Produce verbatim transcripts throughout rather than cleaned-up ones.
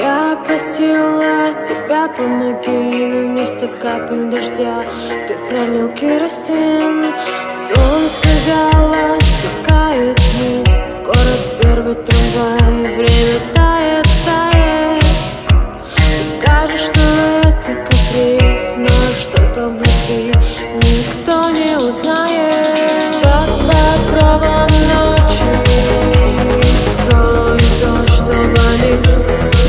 Я просила тебя, помоги, но вместо капель дождя ты пролил керосин. Солнце вяло стекает вниз, скоро первый трамвай, время тает, тает. Ты скажешь, что это каприз, но что-то внутри никто не узнает. Под покровом ночи скрой то, что болит.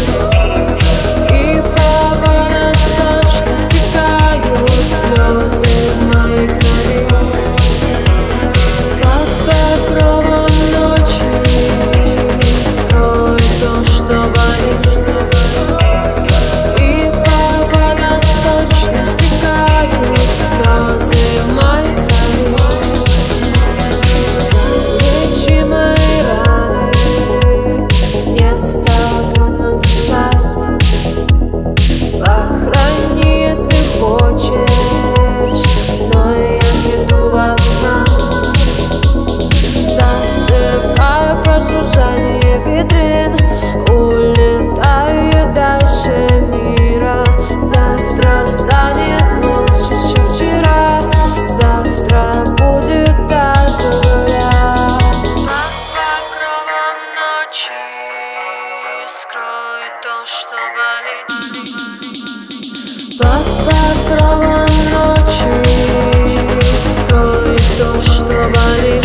Под покровом ночи скрой то, что болит.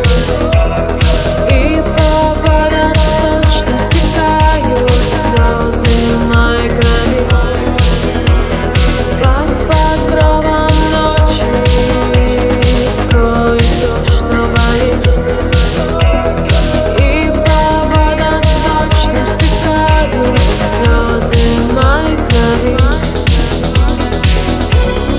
И по водосточным стекают слезы моей крови. Под покровом ночи скрой то, что болит. И по водосточным стекают слезы моей крови.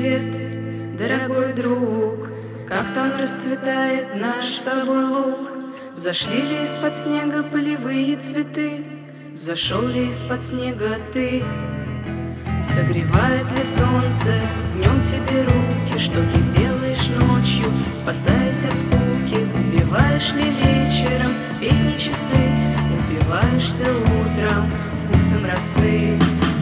Привет, дорогой друг, как там расцветает наш с тобой луг? Взошли ли из-под снега полевые цветы? Взошел ли из-под снега ты? Согревает ли солнце днем тебе руки? Что ты делаешь ночью, спасаясь от скуки? Убиваешь ли вечером песни часы? Упиваешься утром вкусом росы?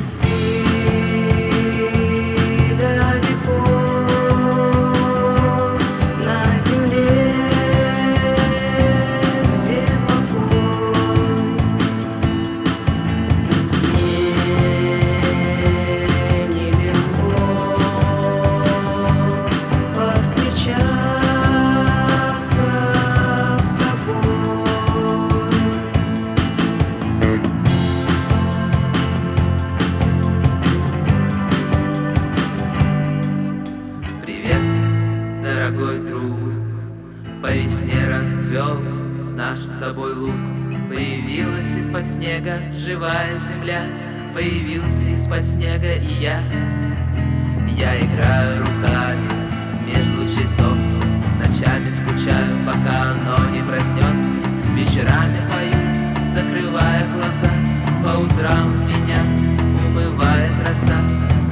Дорогой друг, по весне расцвел наш с тобой луг. Появилась из-под снега живая земля, появился из-под снега и я. Я играю руками между лучей солнца, ночами скучаю, пока оно не проснется. Вечерами пою, закрывая глаза, по утрам меня умывает роса.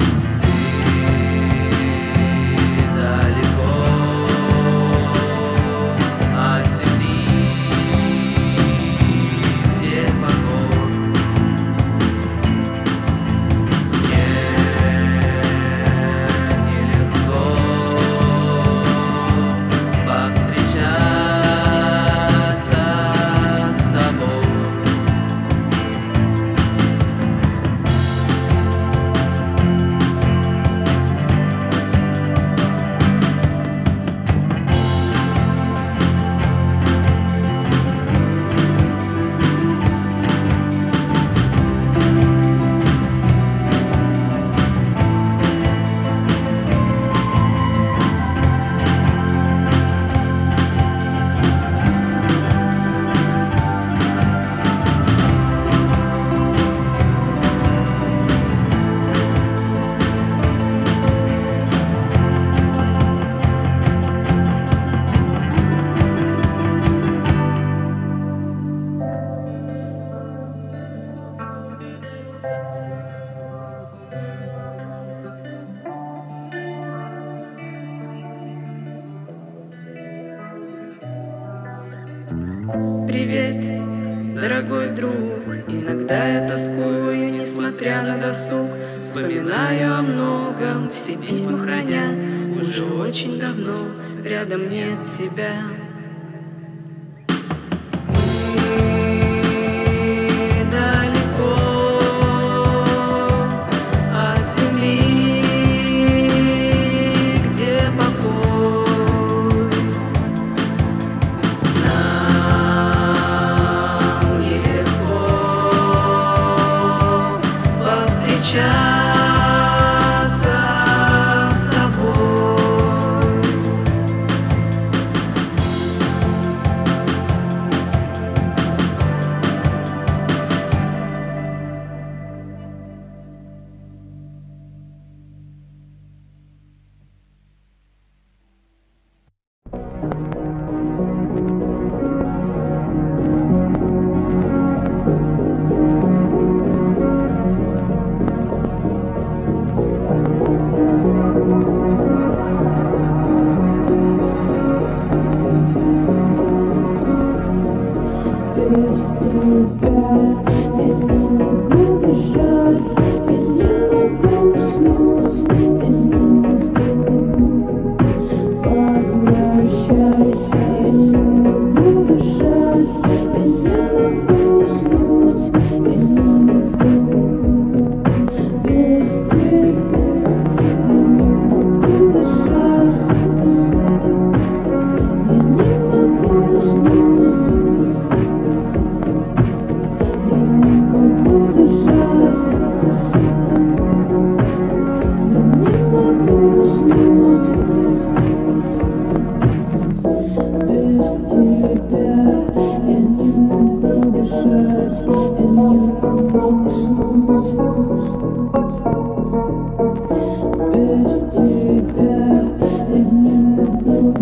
Привет, дорогой друг, иногда я тоскую, несмотря на досуг. Вспоминаю о многом, все письма храня, уже очень давно рядом нет тебя.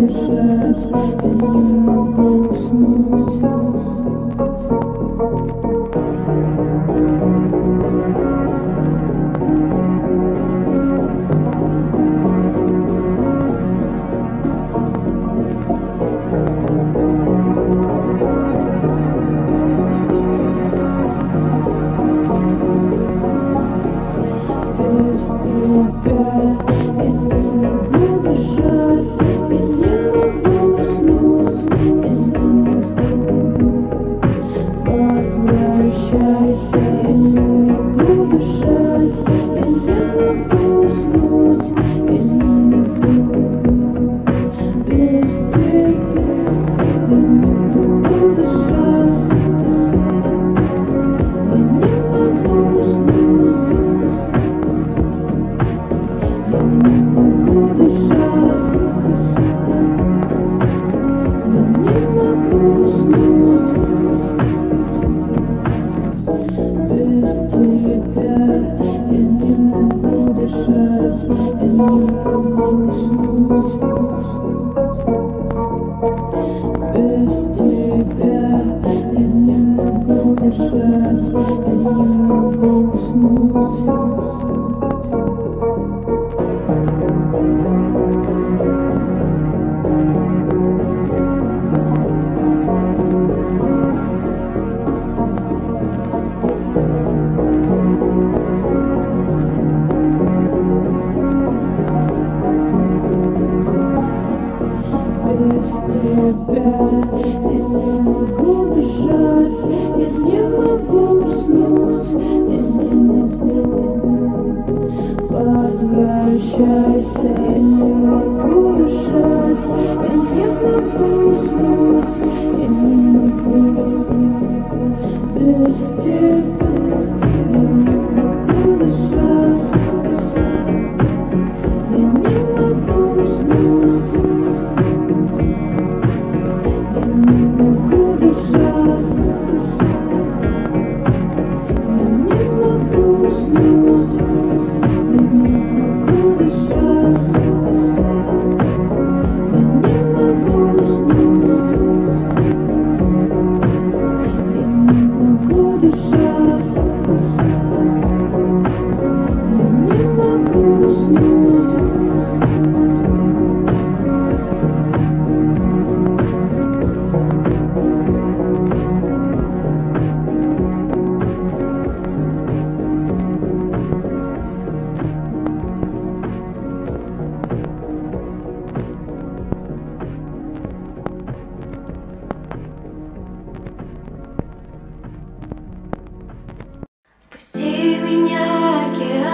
Пусти меня,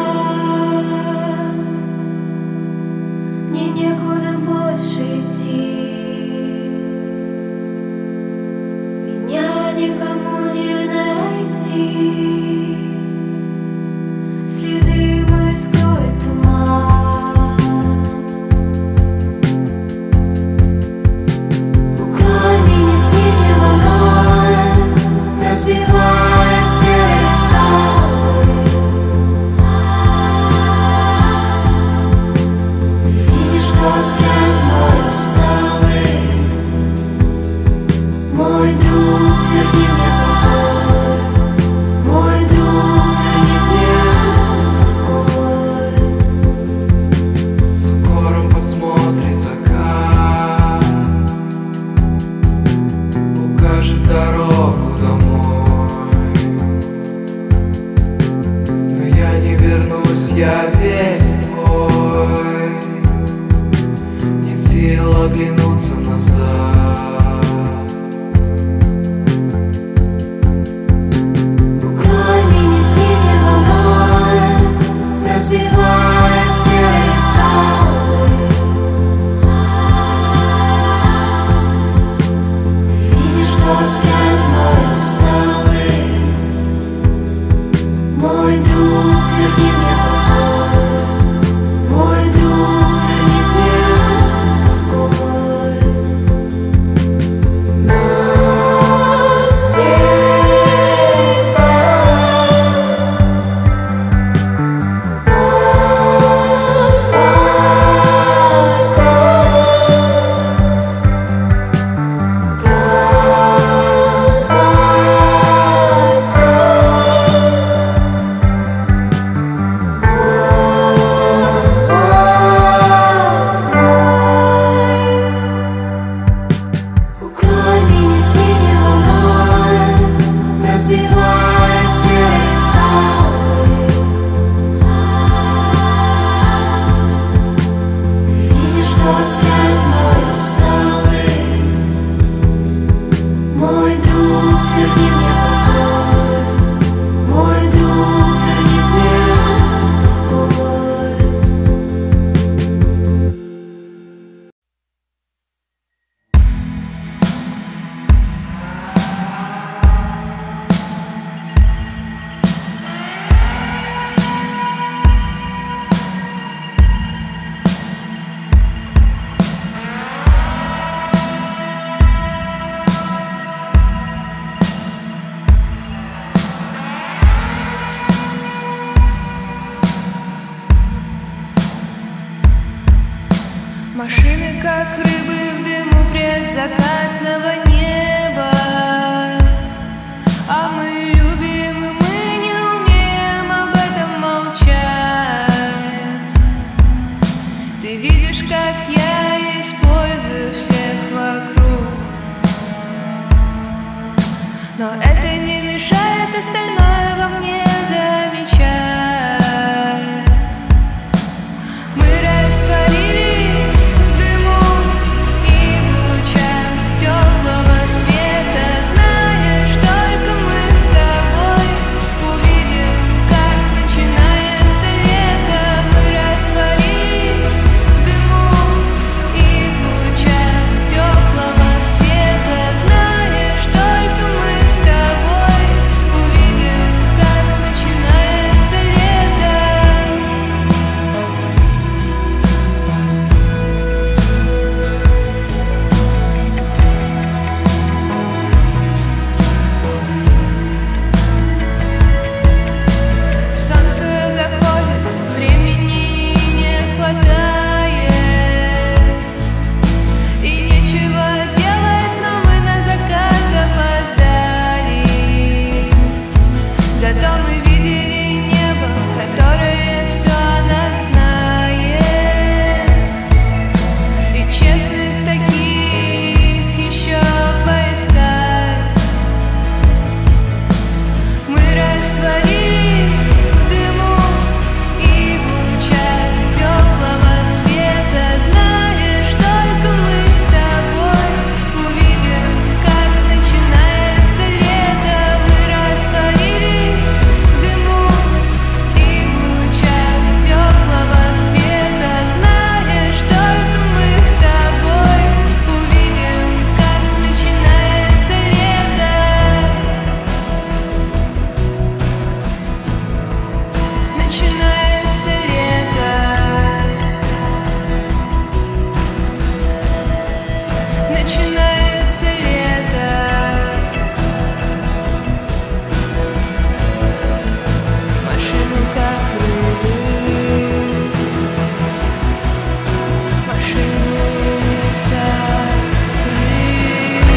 океан, мне некуда больше идти, меня никому не найти, следы мои скроет туман, укрой меня синей волной, разбивая серые скалы. Ты видишь, что взгляд мой усталый, мой друг, верни мне покой, мой друг, верни мне покой. За гором посмотрит закат, укажет дорогу домой. Но я не вернусь, я весь твой, нет сил оглянуться назад. Укрой меня синей волной, разбивая серые скалы. Ты видишь, что взгляд мой усталый, мой друг, верни мне покой, мой друг, верни мне покой. Навсегда, Машины, как рыбы в дыму предзакатного неба. А мы любим, и мы не умеем об этом молчать. Ты видишь, как я использую всех вокруг, но это не мешает остальное во мне замечать. Мы растворились в дыму и в лучах теплого света. Знаешь, только мы с тобой увидим, как начинается лето. Мы растворились в дыму и в лучах теплого света. Знаешь, только мы с тобой увидим, как начинается лето. Солнце заходит, времени не хватает, и нечего делать, но мы на закат опоздали. Зато мы видели небо, которое все о нас знает, и честных таких еще поискать. Мы растворились в дыму и в лучах теплого света. Знаешь, только мы с тобой увидим, как начинается лето. Мы растворились в дыму и в лучах теплого света. Знаешь, только мы с тобой увидим, как начинается лето. Начинается лето. Начинается лето. Машины как рыбы. Машины как рыбы.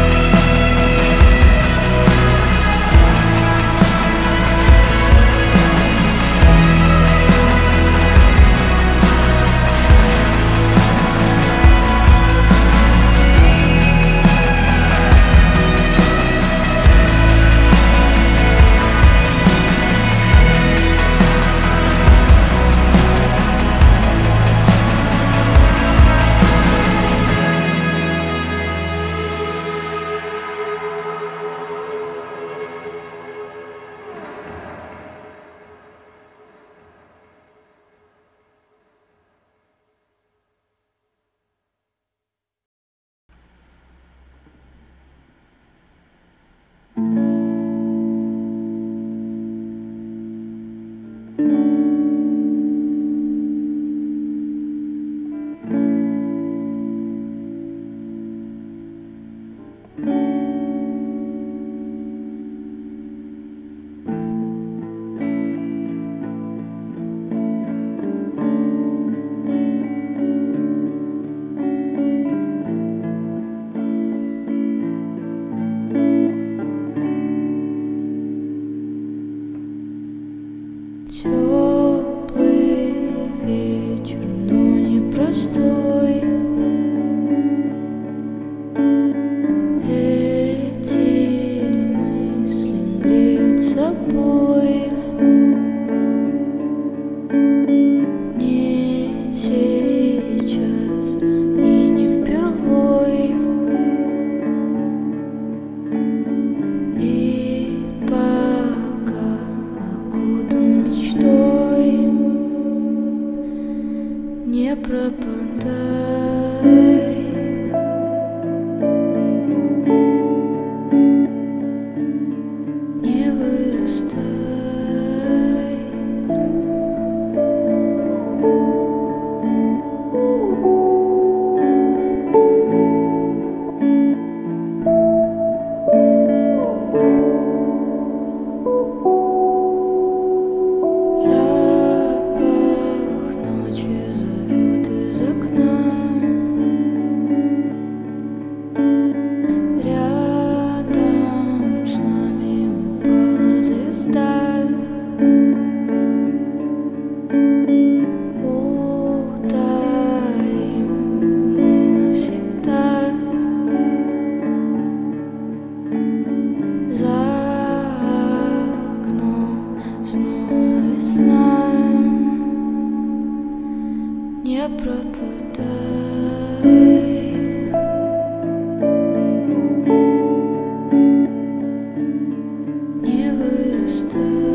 Теплый вечер, но непростой. Эти мысли греют собой. Не сейчас и не впервой. И пока окутан мечтой, не пропадай. Не вырастай. Запах ночи зовет из окна. не пропадай, не вырастай.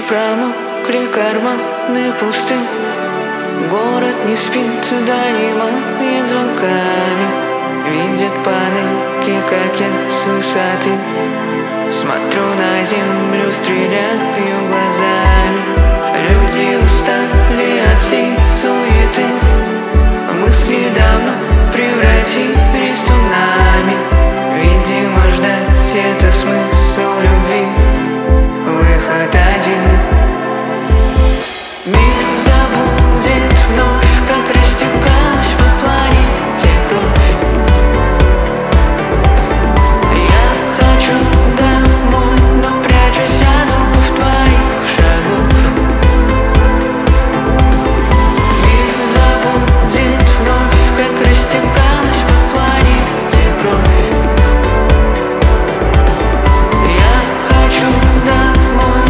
промокли, карманы пусты. Город не спит, донимает звонками. Видит панельки, как я с высоты смотрю на землю, стреляю глазами. Люди устали от всей суеты, мысли давно превратились в цунами. Видимо, ждать — это смысл любви, выход один. Мир забудет вновь, как растекалась по планете кровь. Я хочу домой, но прячусь от звуков твоих шагов. Мир забудет вновь, как растекалась по планете кровь. Я хочу домой.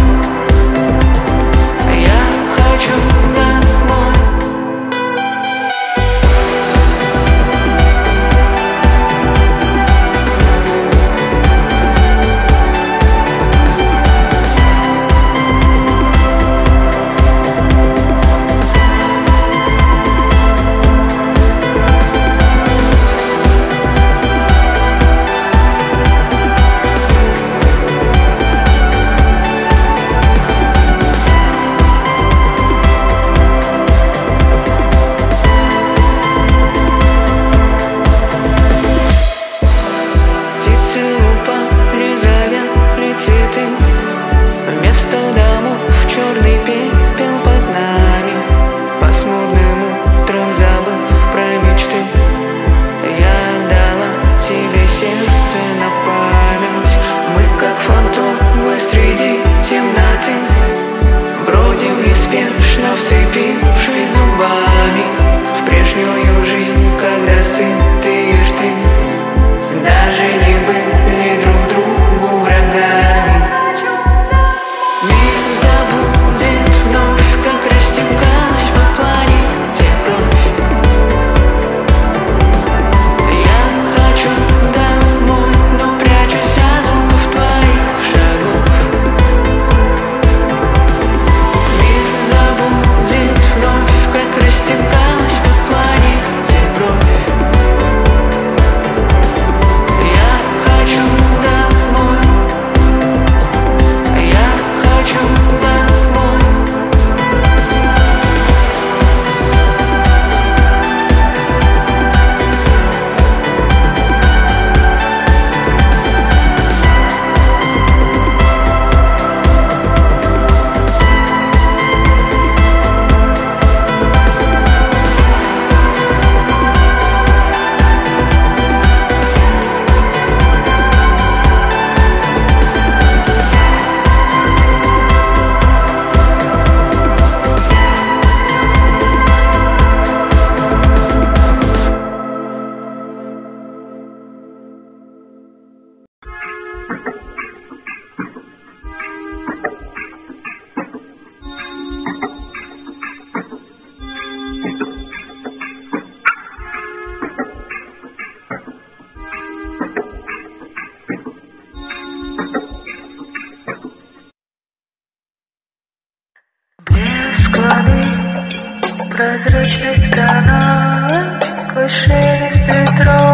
Я хочу домой. Птицы упали, завяли цветы. Вместо домов черный пепел под нами. По смутным утрам, забыв про мечты, я отдала тебе сердце на память. Мы как фантомы среди темноты, бродим неспешно, вцепившись зубами в прежнюю жизнь, когда сытые рты даже не были друг другу врагами. Мир забудет вновь, как растекалась по планете кровь. Я хочу домой, но прячусь от звуков твоих шагов. Мир забудет вновь, как растекалась по планете кровь. Я хочу домой. Я хочу домой. Блеск воды, прозрачность канала, сквозь шелест ветров.